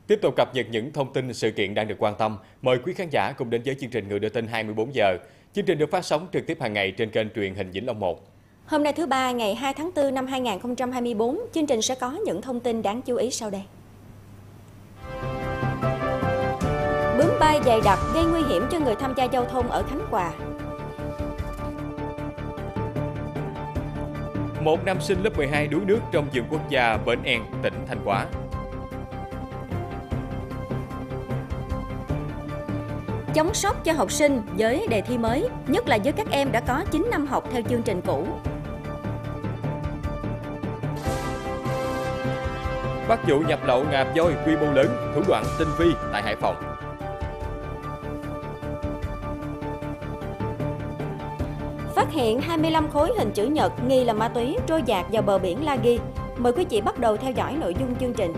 Tiếp tục cập nhật những thông tin sự kiện đang được quan tâm. Mời quý khán giả cùng đến với chương trình Người đưa tin 24 giờ. Chương trình được phát sóng trực tiếp hàng ngày trên kênh truyền hình Vĩnh Long 1. Hôm nay thứ Ba ngày 2 tháng 4 năm 2024, chương trình sẽ có những thông tin đáng chú ý sau đây. Bướm bay dày đặc gây nguy hiểm cho người tham gia giao thông ở Khánh Hòa. Một nam sinh lớp 12 đuối nước trong vườn quốc gia Bến En, tỉnh Thanh Hóa. Chống sốc cho học sinh với đề thi mới, nhất là với các em đã có 9 năm học theo chương trình cũ. Bắt vụ nhập lậu ngà voi quy mô lớn, thủ đoạn tinh vi tại Hải Phòng. Phát hiện 25 khối hình chữ nhật nghi là ma túy trôi dạt vào bờ biển La Ghi. Mời quý vị bắt đầu theo dõi nội dung chương trình.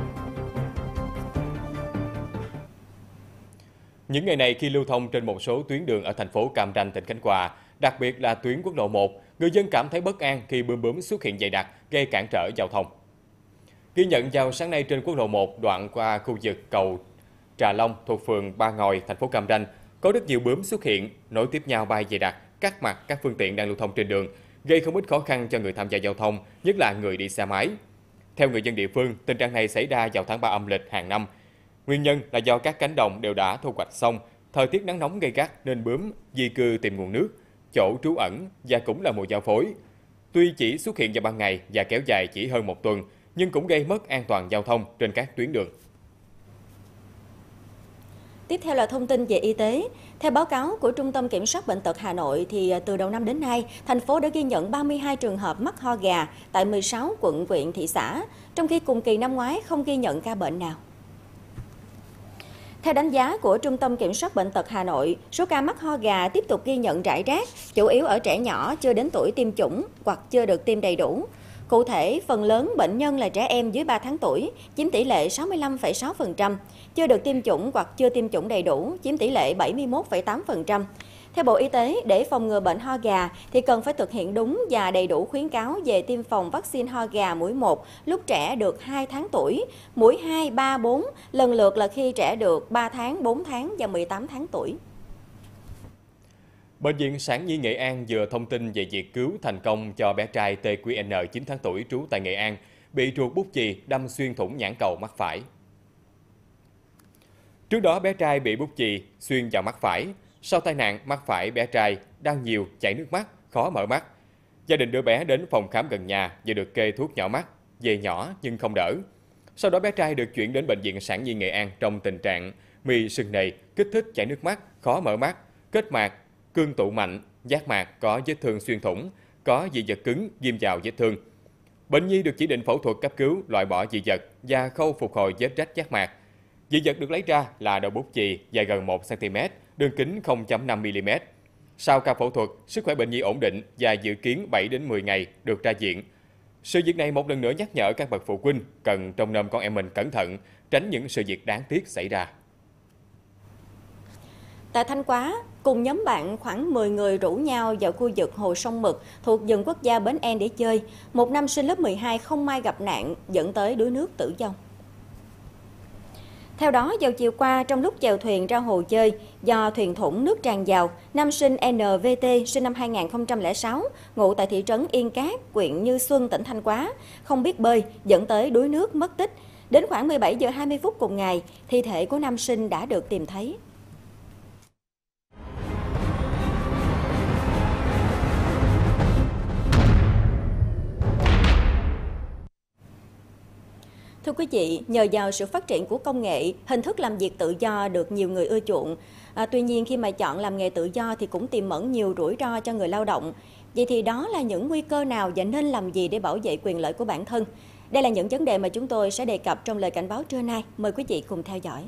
Những ngày này khi lưu thông trên một số tuyến đường ở thành phố Cam Ranh, tỉnh Khánh Hòa, đặc biệt là tuyến quốc lộ 1, người dân cảm thấy bất an khi bướm xuất hiện dày đặc, gây cản trở giao thông. Ghi nhận vào sáng nay trên quốc lộ 1 đoạn qua khu vực cầu Trà Long thuộc phường Ba Ngòi, thành phố Cam Ranh, có rất nhiều bướm xuất hiện, nối tiếp nhau bay dày đặc, cắt mặt các phương tiện đang lưu thông trên đường, gây không ít khó khăn cho người tham gia giao thông, nhất là người đi xe máy. Theo người dân địa phương, tình trạng này xảy ra vào tháng 3 âm lịch hàng năm. Nguyên nhân là do các cánh đồng đều đã thu hoạch xong, thời tiết nắng nóng gay gắt nên bướm di cư tìm nguồn nước, chỗ trú ẩn và cũng là mùa giao phối. Tuy chỉ xuất hiện vào ban ngày và kéo dài chỉ hơn một tuần, nhưng cũng gây mất an toàn giao thông trên các tuyến đường. Tiếp theo là thông tin về y tế. Theo báo cáo của Trung tâm Kiểm soát Bệnh tật Hà Nội, thì từ đầu năm đến nay, thành phố đã ghi nhận 32 trường hợp mắc ho gà tại 16 quận, huyện, thị xã, trong khi cùng kỳ năm ngoái không ghi nhận ca bệnh nào. Theo đánh giá của Trung tâm Kiểm soát Bệnh tật Hà Nội, số ca mắc ho gà tiếp tục ghi nhận rải rác, chủ yếu ở trẻ nhỏ chưa đến tuổi tiêm chủng hoặc chưa được tiêm đầy đủ. Cụ thể, phần lớn bệnh nhân là trẻ em dưới 3 tháng tuổi, chiếm tỷ lệ 65,6%, chưa được tiêm chủng hoặc chưa tiêm chủng đầy đủ, chiếm tỷ lệ 71,8%. Theo Bộ Y tế, để phòng ngừa bệnh ho gà thì cần phải thực hiện đúng và đầy đủ khuyến cáo về tiêm phòng vaccine ho gà mũi 1 lúc trẻ được 2 tháng tuổi, mũi 2, 3, 4 lần lượt là khi trẻ được 3 tháng, 4 tháng và 18 tháng tuổi. Bệnh viện Sản Nhi Nghệ An vừa thông tin về việc cứu thành công cho bé trai TQN 9 tháng tuổi trú tại Nghệ An, bị ruột bút chì đâm xuyên thủng nhãn cầu mắt phải. Trước đó bé trai bị bút chì xuyên vào mắt phải. Sau tai nạn, mắt phải bé trai đau nhiều, chảy nước mắt, khó mở mắt. Gia đình đưa bé đến phòng khám gần nhà và được kê thuốc nhỏ mắt, về nhỏ nhưng không đỡ. Sau đó bé trai được chuyển đến Bệnh viện Sản Nhi Nghệ An trong tình trạng mì sưng nề, kích thích chảy nước mắt, khó mở mắt, kết mạc, cương tụ mạnh, giác mạc có vết thương xuyên thủng, có dị vật cứng ghim vào vết thương. Bệnh nhi được chỉ định phẫu thuật cấp cứu, loại bỏ dị vật và khâu phục hồi vết rách giác mạc. Dị vật được lấy ra là đầu bút chì dài gần 1 cm, đường kính 0,5 mm. Sau ca phẫu thuật, sức khỏe bệnh nhi ổn định và dự kiến 7 đến 10 ngày được ra viện. Sự việc này một lần nữa nhắc nhở các bậc phụ huynh cần trông nom con em mình cẩn thận, tránh những sự việc đáng tiếc xảy ra. Tại Thanh Hóa, cùng nhóm bạn khoảng 10 người rủ nhau vào khu vực hồ Sông Mực thuộc vườn quốc gia Bến En để chơi. Một nam sinh lớp 12 không may gặp nạn dẫn tới đuối nước tử vong. Theo đó, vào chiều qua, trong lúc chèo thuyền ra hồ chơi, do thuyền thủng nước tràn vào, nam sinh NVT sinh năm 2006, ngụ tại thị trấn Yên Cát, huyện Như Xuân, tỉnh Thanh Hóa, không biết bơi, dẫn tới đuối nước mất tích. Đến khoảng 17 giờ 20 phút cùng ngày, thi thể của nam sinh đã được tìm thấy. Thưa quý vị, nhờ vào sự phát triển của công nghệ, hình thức làm việc tự do được nhiều người ưa chuộng. Tuy nhiên, khi mà chọn làm nghề tự do thì cũng tiềm ẩn nhiều rủi ro cho người lao động. Vậy thì đó là những nguy cơ nào và nên làm gì để bảo vệ quyền lợi của bản thân? Đây là những vấn đề mà chúng tôi sẽ đề cập trong lời cảnh báo trưa nay. Mời quý vị cùng theo dõi.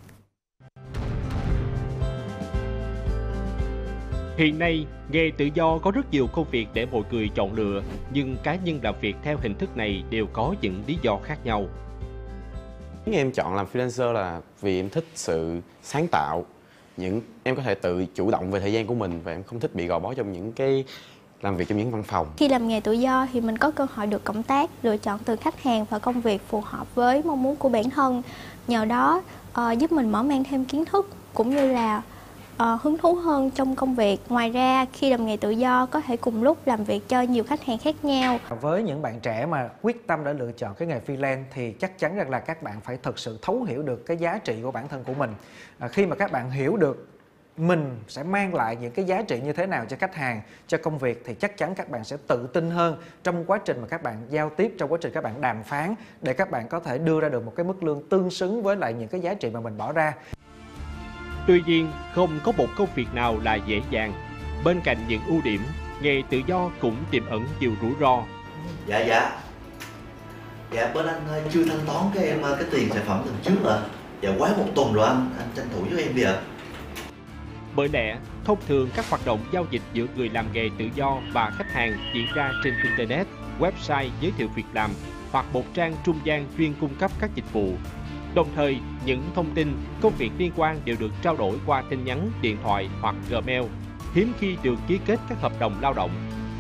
Hiện nay, nghề tự do có rất nhiều công việc để mọi người chọn lựa, nhưng cá nhân làm việc theo hình thức này đều có những lý do khác nhau. Em chọn làm freelancer là vì em thích sự sáng tạo, em có thể tự chủ động về thời gian của mình và em không thích bị gò bó trong những cái làm việc trong những văn phòng. Khi làm nghề tự do thì mình có cơ hội được cộng tác, lựa chọn từ khách hàng và công việc phù hợp với mong muốn của bản thân. Nhờ đó giúp mình mở mang thêm kiến thức cũng như là hứng thú hơn trong công việc. Ngoài ra, khi làm nghề tự do có thể cùng lúc làm việc cho nhiều khách hàng khác nhau. Với những bạn trẻ mà quyết tâm đã lựa chọn cái nghề freelance thì chắc chắn rằng là các bạn phải thực sự thấu hiểu được cái giá trị của bản thân của mình. Khi mà các bạn hiểu được mình sẽ mang lại những cái giá trị như thế nào cho khách hàng, cho công việc thì chắc chắn các bạn sẽ tự tin hơn trong quá trình mà các bạn giao tiếp, trong quá trình các bạn đàm phán để các bạn có thể đưa ra được một cái mức lương tương xứng với lại những cái giá trị mà mình bỏ ra. Tuy nhiên, không có một công việc nào là dễ dàng. Bên cạnh những ưu điểm, nghề tự do cũng tiềm ẩn nhiều rủi ro. Dạ, bên anh chưa thanh toán cái tiền sản phẩm lần trước ạ. Dạ quá 1 tuần rồi anh tranh thủ giúp em đi ạ. Bởi lẽ, thông thường các hoạt động giao dịch giữa người làm nghề tự do và khách hàng diễn ra trên Internet, website giới thiệu việc làm hoặc một trang trung gian chuyên cung cấp các dịch vụ. Đồng thời, những thông tin, công việc liên quan đều được trao đổi qua tin nhắn, điện thoại hoặc Gmail, hiếm khi được ký kết các hợp đồng lao động.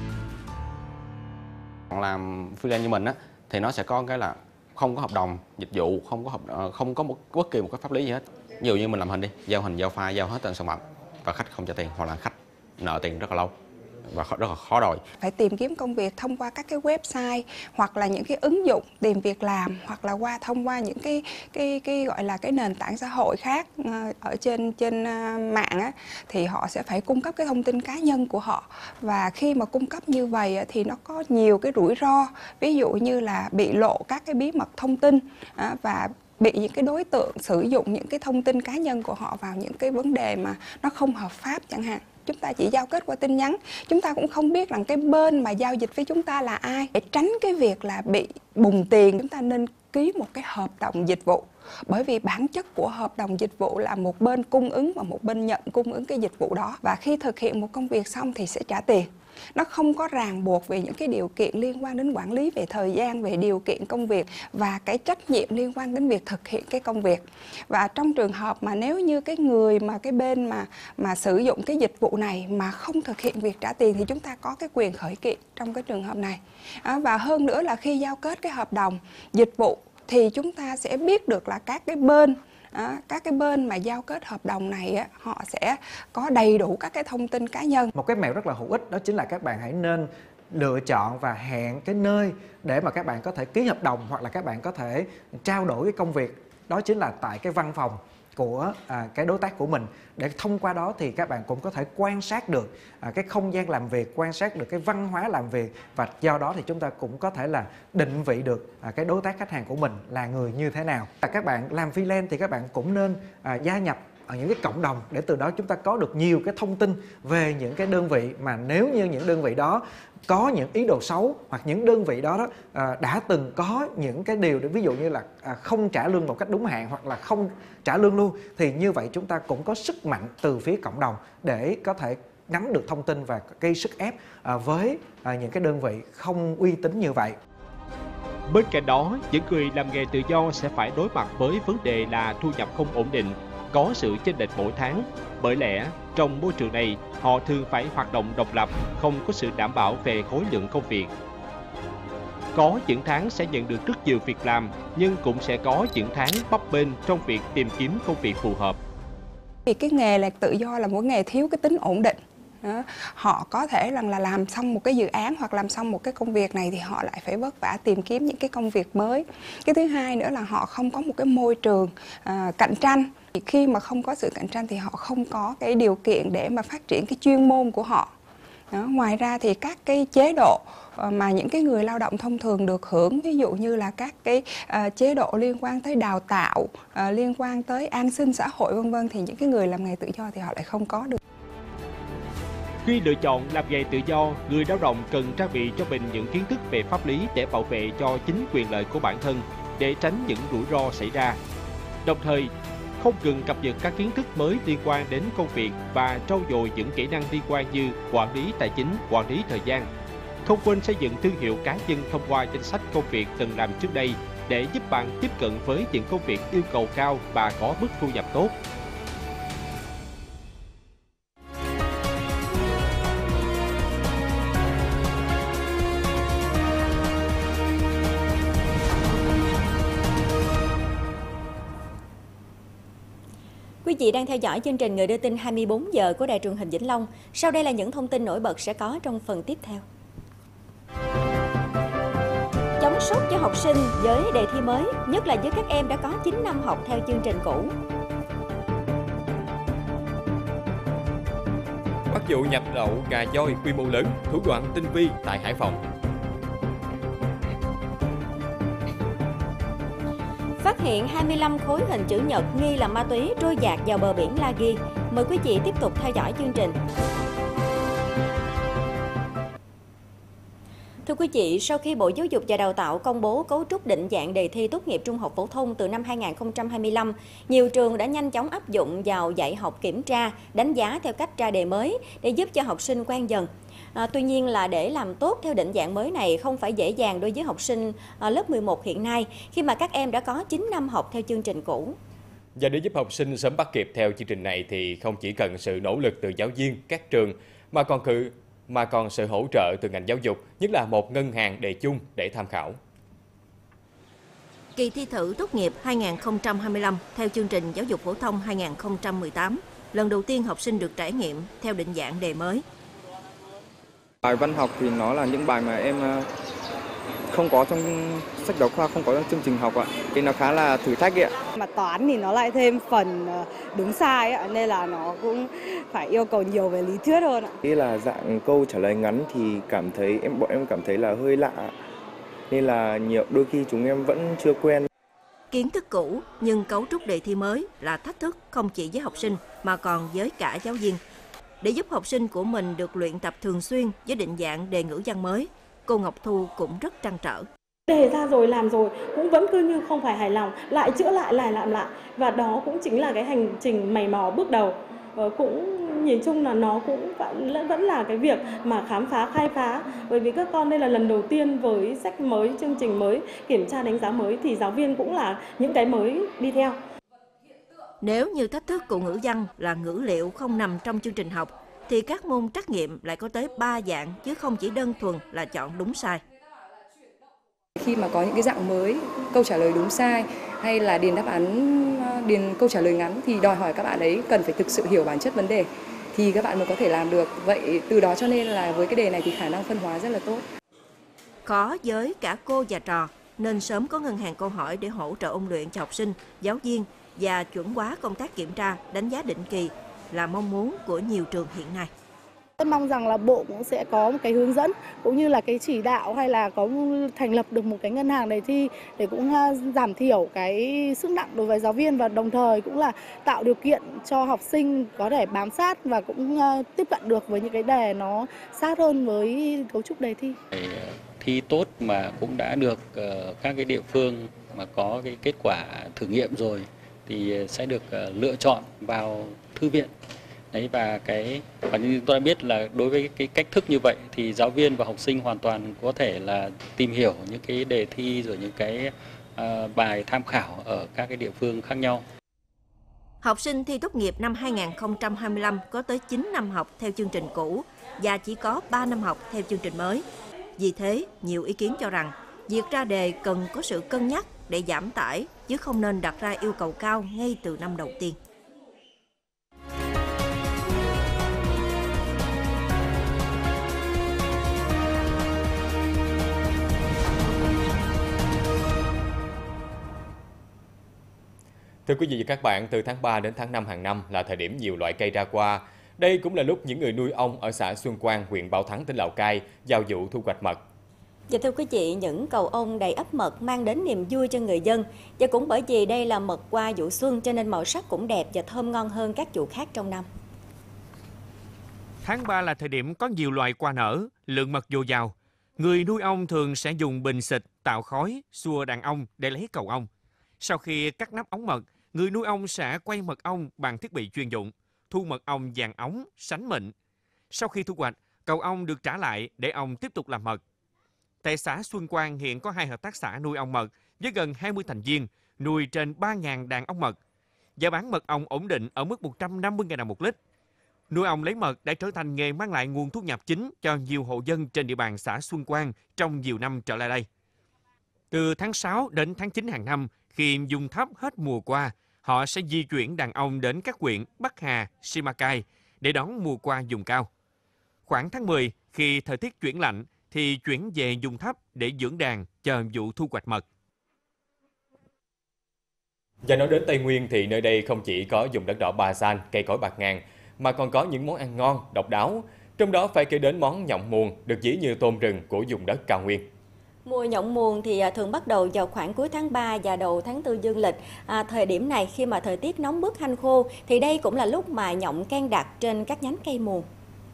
Làm freelance như mình á, thì nó sẽ có cái là không có hợp đồng dịch vụ, không có bất kỳ một cái pháp lý gì hết. Ví dụ như mình làm hình đi, giao hình, giao file, giao hết tên sản phẩm và khách không trả tiền, hoặc là khách nợ tiền rất là lâu và rất là khó đòi. Phải tìm kiếm công việc thông qua các cái website hoặc là những cái ứng dụng tìm việc làm, hoặc là thông qua những cái gọi là cái nền tảng xã hội khác ở trên mạng á, thì họ sẽ phải cung cấp cái thông tin cá nhân của họ. Và khi mà cung cấp như vậy thì nó có nhiều cái rủi ro, ví dụ như là bị lộ các cái bí mật thông tin và bị những cái đối tượng sử dụng những cái thông tin cá nhân của họ vào những cái vấn đề mà nó không hợp pháp chẳng hạn. Chúng ta chỉ giao kết qua tin nhắn, chúng ta cũng không biết rằng cái bên mà giao dịch với chúng ta là ai. Để tránh cái việc là bị bùng tiền, chúng ta nên ký một cái hợp đồng dịch vụ. Bởi vì bản chất của hợp đồng dịch vụ là một bên cung ứng và một bên nhận cung ứng cái dịch vụ đó. Và khi thực hiện một công việc xong thì sẽ trả tiền. Nó không có ràng buộc về những cái điều kiện liên quan đến quản lý về thời gian, về điều kiện công việc và cái trách nhiệm liên quan đến việc thực hiện cái công việc. Và trong trường hợp mà nếu như cái người mà cái bên mà sử dụng cái dịch vụ này mà không thực hiện việc trả tiền thì chúng ta có cái quyền khởi kiện trong cái trường hợp này. Và hơn nữa là khi giao kết cái hợp đồng dịch vụ thì chúng ta sẽ biết được là các cái bên mà giao kết hợp đồng này họ sẽ có đầy đủ các cái thông tin cá nhân. Một cái mẹo rất là hữu ích đó chính là các bạn hãy nên lựa chọn và hẹn cái nơi để mà các bạn có thể ký hợp đồng hoặc là các bạn có thể trao đổi cái công việc. Đó chính là tại cái văn phòng của cái đối tác của mình, để thông qua đó thì các bạn cũng có thể quan sát được cái không gian làm việc, quan sát được cái văn hóa làm việc, và do đó thì chúng ta cũng có thể là định vị được cái đối tác khách hàng của mình là người như thế nào. Các bạn làm freelance thì các bạn cũng nên gia nhập ở những cái cộng đồng để từ đó chúng ta có được nhiều cái thông tin về những cái đơn vị mà nếu như những đơn vị đó có những ý đồ xấu, hoặc những đơn vị đó đã từng có những cái điều để ví dụ như là không trả lương một cách đúng hạn hoặc là không trả lương luôn, thì như vậy chúng ta cũng có sức mạnh từ phía cộng đồng để có thể nắm được thông tin và gây sức ép với những cái đơn vị không uy tín như vậy. Bên cạnh đó, những người làm nghề tự do sẽ phải đối mặt với vấn đề là thu nhập không ổn định, có sự chênh lệch mỗi tháng. Bởi lẽ, trong môi trường này, họ thường phải hoạt động độc lập, không có sự đảm bảo về khối lượng công việc. Có những tháng sẽ nhận được rất nhiều việc làm, nhưng cũng sẽ có những tháng bấp bênh trong việc tìm kiếm công việc phù hợp. Vì cái nghề là tự do là một nghề thiếu cái tính ổn định. Họ có thể là làm xong một cái dự án hoặc làm xong một cái công việc này thì họ lại phải vất vả tìm kiếm những cái công việc mới. Cái thứ hai nữa là họ không có một cái môi trường cạnh tranh. Khi mà không có sự cạnh tranh thì họ không có cái điều kiện để mà phát triển cái chuyên môn của họ. Ngoài ra thì các cái chế độ mà những cái người lao động thông thường được hưởng, ví dụ như là các cái chế độ liên quan tới đào tạo, liên quan tới an sinh xã hội vân vân, thì những cái người làm nghề tự do thì họ lại không có được. Khi lựa chọn làm nghề tự do, người lao động cần trang bị cho mình những kiến thức về pháp lý để bảo vệ cho chính quyền lợi của bản thân, để tránh những rủi ro xảy ra. Đồng thời, không ngừng cập nhật các kiến thức mới liên quan đến công việc và trau dồi những kỹ năng liên quan như quản lý tài chính, quản lý thời gian. Không quên xây dựng thương hiệu cá nhân thông qua danh sách công việc từng làm trước đây để giúp bạn tiếp cận với những công việc yêu cầu cao và có mức thu nhập tốt. Quý vị đang theo dõi chương trình Người đưa tin 24 giờ của Đài truyền hình Vĩnh Long. Sau đây là những thông tin nổi bật sẽ có trong phần tiếp theo. Chống sốc cho học sinh với đề thi mới, nhất là với các em đã có 9 năm học theo chương trình cũ. Bắt vụ nhập lậu gà voi quy mô lớn, thủ đoạn tinh vi tại Hải Phòng. Phát hiện 25 khối hình chữ nhật nghi là ma túy trôi dạt vào bờ biển La Ghi. Mời quý vị tiếp tục theo dõi chương trình. Thưa quý vị, sau khi Bộ Giáo dục và Đào tạo công bố cấu trúc định dạng đề thi tốt nghiệp trung học phổ thông từ năm 2025, nhiều trường đã nhanh chóng áp dụng vào dạy học kiểm tra, đánh giá theo cách ra đề mới để giúp cho học sinh quen dần. Tuy nhiên là để làm tốt theo định dạng mới này không phải dễ dàng đối với học sinh lớp 11 hiện nay khi mà các em đã có 9 năm học theo chương trình cũ. Và để giúp học sinh sớm bắt kịp theo chương trình này thì không chỉ cần sự nỗ lực từ giáo viên, các trường mà còn sự hỗ trợ từ ngành giáo dục, nhất là một ngân hàng đề chung để tham khảo. Kỳ thi thử tốt nghiệp 2025 theo chương trình giáo dục phổ thông 2018, lần đầu tiên học sinh được trải nghiệm theo định dạng đề mới. Bài văn học thì nó là những bài mà em không có trong sách giáo khoa, không có trong chương trình học ạ. Thì nó khá là thử thách ạ. Mà toán thì nó lại thêm phần đúng sai ạ, nên là nó cũng phải yêu cầu nhiều về lý thuyết hơn ạ. Đây là dạng câu trả lời ngắn thì bọn em cảm thấy là hơi lạ, nên là đôi khi chúng em vẫn chưa quen. Kiến thức cũ nhưng cấu trúc đề thi mới là thách thức không chỉ với học sinh mà còn với cả giáo viên. Để giúp học sinh của mình được luyện tập thường xuyên với định dạng đề ngữ văn mới, cô Ngọc Thu cũng rất trăn trở. Đề ra rồi, làm rồi, cũng vẫn cứ như không phải hài lòng, lại chữa lại, làm lại. Và đó cũng chính là cái hành trình mày mò bước đầu. Cũng nhìn chung là nó cũng vẫn là cái việc mà khám phá, khai phá. Bởi vì các con đây là lần đầu tiên với sách mới, chương trình mới, kiểm tra đánh giá mới thì giáo viên cũng là những cái mới đi theo. Nếu như thách thức của ngữ văn là ngữ liệu không nằm trong chương trình học, thì các môn trắc nghiệm lại có tới 3 dạng chứ không chỉ đơn thuần là chọn đúng sai. Khi mà có những cái dạng mới, câu trả lời đúng sai hay là điền câu trả lời ngắn thì đòi hỏi các bạn ấy cần phải thực sự hiểu bản chất vấn đề thì các bạn mới có thể làm được. Vậy từ đó cho nên là với cái đề này thì khả năng phân hóa rất là tốt. Khó với cả cô và trò nên sớm có ngân hàng câu hỏi để hỗ trợ ôn luyện cho học sinh, giáo viên và chuẩn hóa công tác kiểm tra, đánh giá định kỳ là mong muốn của nhiều trường hiện nay. Tôi mong rằng là Bộ cũng sẽ có một cái hướng dẫn cũng như là cái chỉ đạo hay là có thành lập được một cái ngân hàng đề thi để cũng giảm thiểu cái sức nặng đối với giáo viên và đồng thời cũng là tạo điều kiện cho học sinh có thể bám sát và cũng tiếp cận được với những cái đề nó sát hơn với cấu trúc đề thi. Thi tốt mà cũng đã được các cái địa phương mà có cái kết quả thử nghiệm rồi thì sẽ được lựa chọn vào thư viện. Đấy, và như tôi đã biết là đối với cái cách thức như vậy thì giáo viên và học sinh hoàn toàn có thể là tìm hiểu những cái đề thi rồi những cái bài tham khảo ở các cái địa phương khác nhau. Học sinh thi tốt nghiệp năm 2025 có tới 9 năm học theo chương trình cũ và chỉ có 3 năm học theo chương trình mới. Vì thế, nhiều ý kiến cho rằng việc ra đề cần có sự cân nhắc để giảm tải chứ không nên đặt ra yêu cầu cao ngay từ năm đầu tiên. Thưa quý vị và các bạn, từ tháng 3 đến tháng 5 hàng năm là thời điểm nhiều loại cây ra hoa. Đây cũng là lúc những người nuôi ong ở xã Xuân Quang, huyện Bảo Thắng, tỉnh Lào Cai vào vụ thu hoạch mật. Và thưa quý vị, những cầu ong đầy ắp mật mang đến niềm vui cho người dân. Và cũng bởi vì đây là mật qua vụ xuân cho nên màu sắc cũng đẹp và thơm ngon hơn các vụ khác trong năm. Tháng 3 là thời điểm có nhiều loài hoa nở, lượng mật dồi dào. Người nuôi ong thường sẽ dùng bình xịt tạo khói, xua đàn ong để lấy cầu ong. Sau khi cắt nắp ống mật, người nuôi ong sẽ quay mật ong bằng thiết bị chuyên dụng, thu mật ong vàng óng, sánh mịn. Sau khi thu hoạch, cầu ong được trả lại để ong tiếp tục làm mật. Tại xã Xuân Quang hiện có 2 hợp tác xã nuôi ong mật với gần 20 thành viên, nuôi trên 3.000 đàn ong mật. Giá bán mật ong ổn định ở mức 150.000 đồng một lít. Nuôi ong lấy mật đã trở thành nghề mang lại nguồn thu nhập chính cho nhiều hộ dân trên địa bàn xã Xuân Quang trong nhiều năm trở lại đây. Từ tháng 6 đến tháng 9 hàng năm, khi dùng thấp hết mùa qua, Họ sẽ di chuyển đàn ông đến các huyện Bắc Hà, Simacai để đón mùa qua vùng cao. Khoảng tháng 10, khi thời tiết chuyển lạnh, thì chuyển về vùng thấp để dưỡng đàn chờ vụ thu hoạch mật. Và nói đến Tây Nguyên thì nơi đây không chỉ có vùng đất đỏ Ba San, cây cối bạc ngàn, mà còn có những món ăn ngon, độc đáo. Trong đó phải kể đến món nhộng muồng, được ví như tôm rừng của vùng đất cao nguyên. Mùa nhộng muồng thì thường bắt đầu vào khoảng cuối tháng 3 và đầu tháng 4 dương lịch. Thời điểm này khi mà thời tiết nóng bức hanh khô thì đây cũng là lúc mà nhộng can đặt trên các nhánh cây muồng.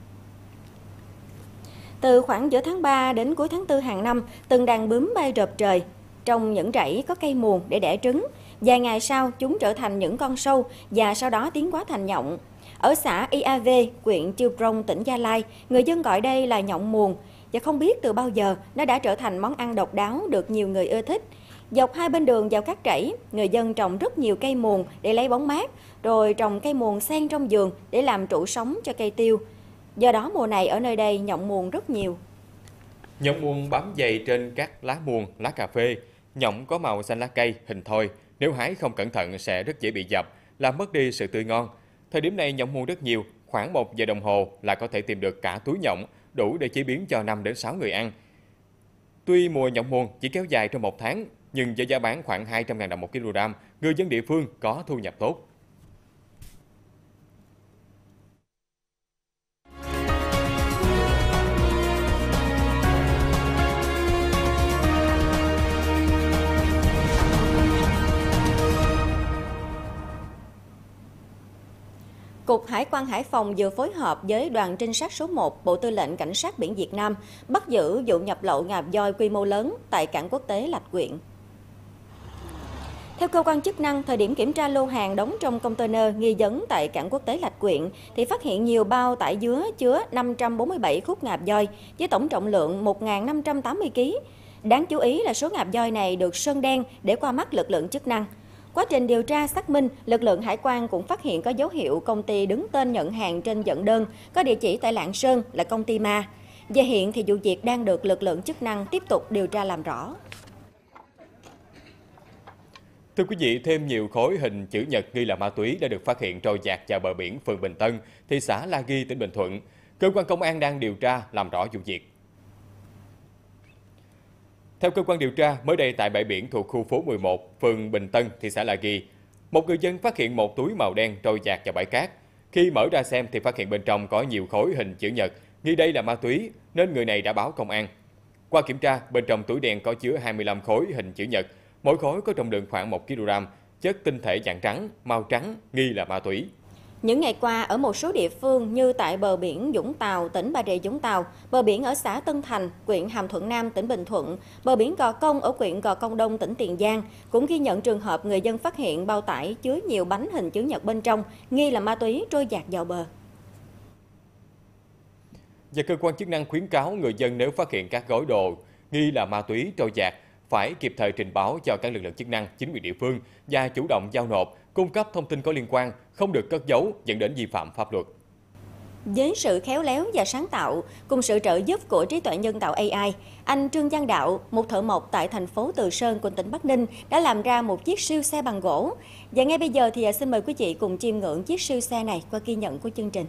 Từ khoảng giữa tháng 3 đến cuối tháng 4 hàng năm, từng đàn bướm bay rợp trời trong những rẫy có cây muồng để đẻ trứng. Vài ngày sau, chúng trở thành những con sâu và sau đó tiến hóa thành nhộng. Ở xã IAV, huyện Chư Prong, tỉnh Gia Lai, người dân gọi đây là nhộng muồng. Và không biết từ bao giờ nó đã trở thành món ăn độc đáo được nhiều người ưa thích. Dọc hai bên đường vào các rẫy, người dân trồng rất nhiều cây muồng để lấy bóng mát, rồi trồng cây muồng xen trong vườn để làm trụ sống cho cây tiêu. Do đó mùa này ở nơi đây nhộng muồng rất nhiều. Nhộng muồng bám dày trên các lá muồng, lá cà phê. Nhộng có màu xanh lá cây, hình thoi. Nếu hái không cẩn thận sẽ rất dễ bị dập, làm mất đi sự tươi ngon. Thời điểm này nhộng muồng rất nhiều, khoảng 1 giờ đồng hồ là có thể tìm được cả túi nhộng, đủ để chế biến cho 5 đến 6 người ăn. Tuy mùa nhộng muồng chỉ kéo dài trong 1 tháng, nhưng với giá bán khoảng 200.000 đồng 1 kg, người dân địa phương có thu nhập tốt. Cục Hải quan Hải Phòng vừa phối hợp với đoàn trinh sát số 1 Bộ Tư lệnh Cảnh sát biển Việt Nam bắt giữ vụ nhập lậu ngà voi quy mô lớn tại cảng quốc tế Lạch Quyện. Theo cơ quan chức năng, thời điểm kiểm tra lô hàng đóng trong container nghi vấn tại cảng quốc tế Lạch Quyện thì phát hiện nhiều bao tải dứa chứa 547 khúc ngà voi với tổng trọng lượng 1.580 kg. Đáng chú ý là số ngà voi này được sơn đen để qua mắt lực lượng chức năng. Quá trình điều tra xác minh, lực lượng hải quan cũng phát hiện có dấu hiệu công ty đứng tên nhận hàng trên vận đơn, có địa chỉ tại Lạng Sơn là công ty ma. Và hiện thì vụ việc đang được lực lượng chức năng tiếp tục điều tra làm rõ. Thưa quý vị, thêm nhiều khối hình chữ nhật nghi là ma túy đã được phát hiện trôi dạt vào bờ biển phường Bình Tân, thị xã La Ghi, tỉnh Bình Thuận. Cơ quan công an đang điều tra làm rõ vụ việc. Theo cơ quan điều tra, mới đây tại bãi biển thuộc khu phố 11, phường Bình Tân, thị xã La Ghi, một người dân phát hiện một túi màu đen trôi dạt vào bãi cát. Khi mở ra xem thì phát hiện bên trong có nhiều khối hình chữ nhật, nghi đây là ma túy, nên người này đã báo công an. Qua kiểm tra, bên trong túi đen có chứa 25 khối hình chữ nhật, mỗi khối có trọng lượng khoảng 1 kg, chất tinh thể dạng trắng, màu trắng, nghi là ma túy. Những ngày qua, ở một số địa phương như tại bờ biển Vũng Tàu, tỉnh Bà Rịa Vũng Tàu, bờ biển ở xã Tân Thành, huyện Hàm Thuận Nam, tỉnh Bình Thuận, bờ biển Gò Công ở huyện Gò Công Đông, tỉnh Tiền Giang, cũng ghi nhận trường hợp người dân phát hiện bao tải chứa nhiều bánh hình chữ nhật bên trong, nghi là ma túy trôi dạt vào bờ. Và cơ quan chức năng khuyến cáo người dân nếu phát hiện các gói đồ nghi là ma túy trôi dạt, phải kịp thời trình báo cho các lực lượng chức năng, chính quyền địa phương và chủ động giao nộp, cung cấp thông tin có liên quan, không được cất giấu dẫn đến vi phạm pháp luật. Với sự khéo léo và sáng tạo, cùng sự trợ giúp của trí tuệ nhân tạo AI, anh Trương Văn Đạo, một thợ mộc tại thành phố Từ Sơn của tỉnh Bắc Ninh, đã làm ra một chiếc siêu xe bằng gỗ. Và ngay bây giờ thì xin mời quý vị cùng chiêm ngưỡng chiếc siêu xe này qua ghi nhận của chương trình.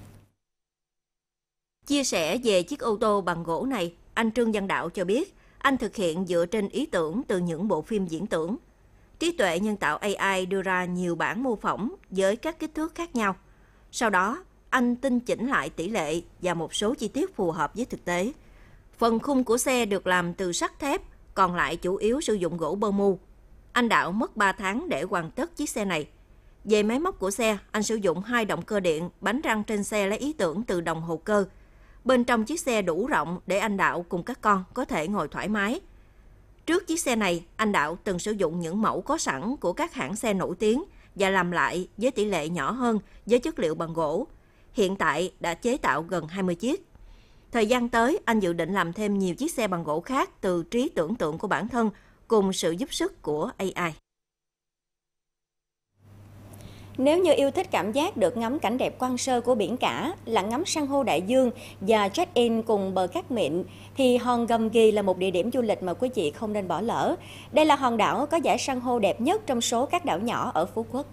Chia sẻ về chiếc ô tô bằng gỗ này, anh Trương Văn Đạo cho biết, anh thực hiện dựa trên ý tưởng từ những bộ phim diễn tưởng. Trí tuệ nhân tạo AI đưa ra nhiều bản mô phỏng với các kích thước khác nhau. Sau đó, anh tinh chỉnh lại tỷ lệ và một số chi tiết phù hợp với thực tế. Phần khung của xe được làm từ sắt thép, còn lại chủ yếu sử dụng gỗ bơ mu. Anh Đạo mất 3 tháng để hoàn tất chiếc xe này. Về máy móc của xe, anh sử dụng 2 động cơ điện, bánh răng trên xe lấy ý tưởng từ đồng hồ cơ. Bên trong chiếc xe đủ rộng để anh Đạo cùng các con có thể ngồi thoải mái. Trước chiếc xe này, anh Đạo từng sử dụng những mẫu có sẵn của các hãng xe nổi tiếng và làm lại với tỷ lệ nhỏ hơn với chất liệu bằng gỗ. Hiện tại đã chế tạo gần 20 chiếc. Thời gian tới, anh dự định làm thêm nhiều chiếc xe bằng gỗ khác từ trí tưởng tượng của bản thân cùng sự giúp sức của AI. Nếu như yêu thích cảm giác được ngắm cảnh đẹp quang sơ của biển cả, lặn ngắm san hô đại dương và check-in cùng bờ cát mịn, thì hòn Gầm Ghì là một địa điểm du lịch mà quý vị không nên bỏ lỡ. Đây là hòn đảo có dải san hô đẹp nhất trong số các đảo nhỏ ở Phú Quốc.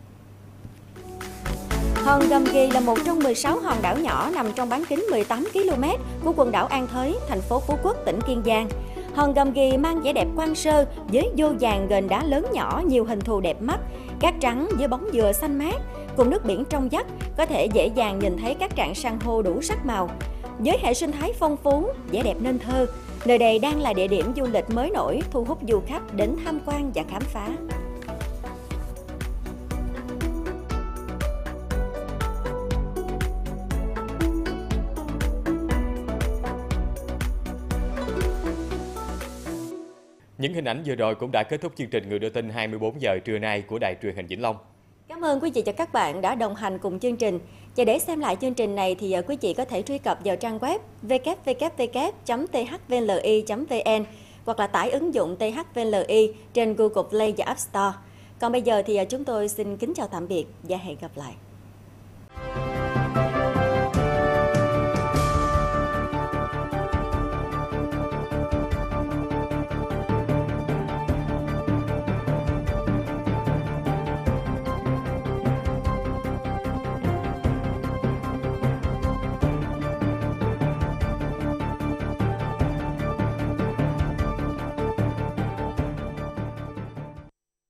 Hòn Gầm Ghì là một trong 16 hòn đảo nhỏ nằm trong bán kính 18 km của quần đảo An Thới, thành phố Phú Quốc, tỉnh Kiên Giang. Hòn Gầm Ghì mang vẻ đẹp quang sơ với vô vàn ghềnh đá lớn nhỏ nhiều hình thù đẹp mắt, cát trắng với bóng dừa xanh mát, cùng nước biển trong vắt, có thể dễ dàng nhìn thấy các rạn san hô đủ sắc màu. Với hệ sinh thái phong phú, vẻ đẹp nên thơ, nơi đây đang là địa điểm du lịch mới nổi thu hút du khách đến tham quan và khám phá. Những hình ảnh vừa rồi cũng đã kết thúc chương trình Người đưa tin 24 giờ trưa nay của Đài Truyền hình Vĩnh Long. Cảm ơn quý vị và các bạn đã đồng hành cùng chương trình. Và để xem lại chương trình này thì quý vị có thể truy cập vào trang web www.thvli.vn hoặc là tải ứng dụng THVLI trên Google Play và App Store. Còn bây giờ thì chúng tôi xin kính chào tạm biệt và hẹn gặp lại.